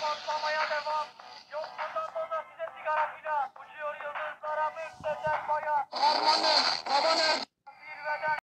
patlamaya devam. Yok bundan sonra size sigara filan. Uçuyor yıldızlara müptezel baya. Harmanım, baban